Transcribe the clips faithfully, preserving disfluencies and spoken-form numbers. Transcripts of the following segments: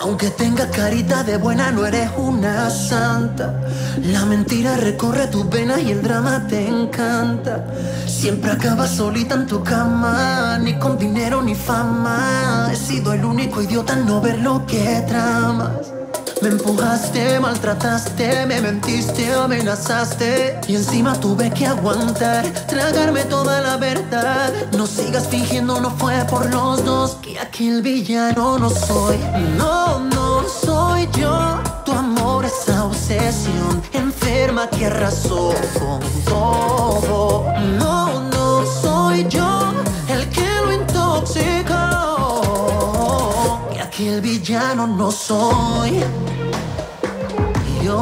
Aunque tengas carita de buena, no eres una santa. La mentira recorre tus venas y el drama te encanta. Siempre acabas solita en tu cama, ni con dinero ni fama. He sido el único idiota en no ver lo que tramas. Me empujaste, maltrataste, me mentiste, amenazaste. Y encima tuve que aguantar, tragarme toda la verdad. No sigas fingiendo, no fue por los dos, que aquí el villano no soy. No, no soy yo. Tu amor es obsesión enferma que arrasó con todo. No, no soy yo el que lo intoxicó. Que aquí el villano no soy yo.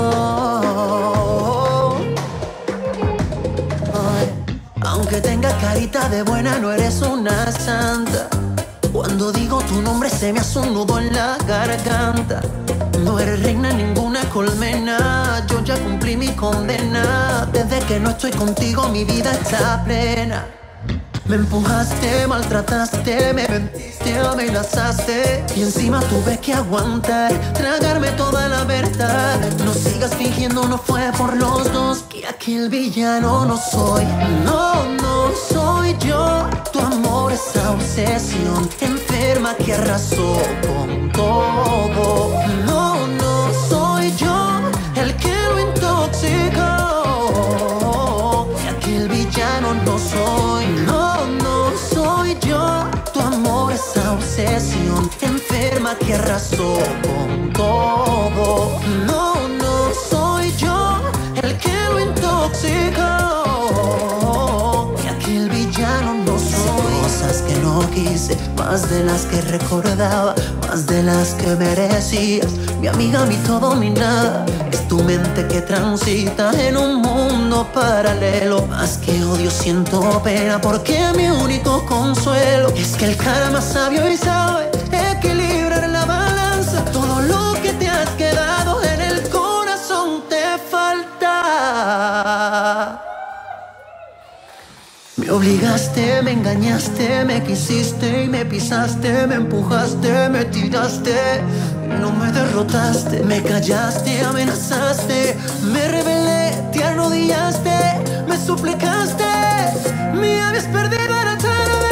Ay, aunque tengas carita de buena, no eres una santa. Cuando digo tu nombre se me hace un nudo en la garganta. No eres reina ninguna colmena, yo ya cumplí mi condena. Desde que no estoy contigo mi vida está plena. Me empujaste, maltrataste, me mentiste, amenazaste. Y encima tuve que aguantar, tragarme toda la verdad. No sigas fingiendo, no fue por los dos, que aquí el villano no soy. No, no soy yo. Tu amor es obsesión enferma que arrasó con todo. No, no soy yo el que lo intoxicó. Que aquí el villano no soy. No, no soy yo. Tu amor es obsesión enferma que arrasó con todo. No, no soy yo el que lo intoxicó. Que aquí el villano no soy. Cosas que no quise, más de las que recordaba, más de las que merecías. Mi amiga, mi todo, mi nada. Es tu mente que transita en un mundo paralelo. Más que odio siento pena, porque mi único consuelo es que el karma sabio y sabe equilibrar la balanza. Todo lo que te has quedado en el corazón te falta. Me obligaste, me engañaste, me quisiste y me pisaste. Me empujaste, me tiraste y no me derrotaste. Me callaste, amenazaste, me rebelé, te arrodillaste, me suplicaste. Me habías perdido en la tarde.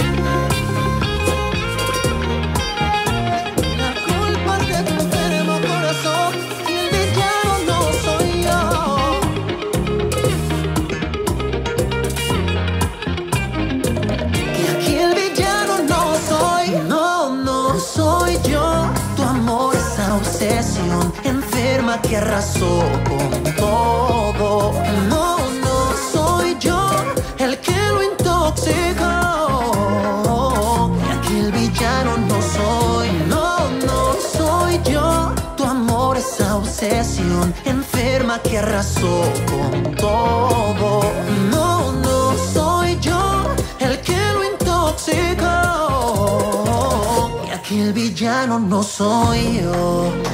La culpa es de tu enfermo corazón, y el villano no soy yo. Obsesión enferma que arrasó con todo. No, no soy yo el que lo intoxicó. Y aquí el villano no soy. No, no soy yo. Tu amor es obsesión enferma que arrasó con todo. No, no soy yo el que lo intoxicó. Y aquí el villano no soy yo.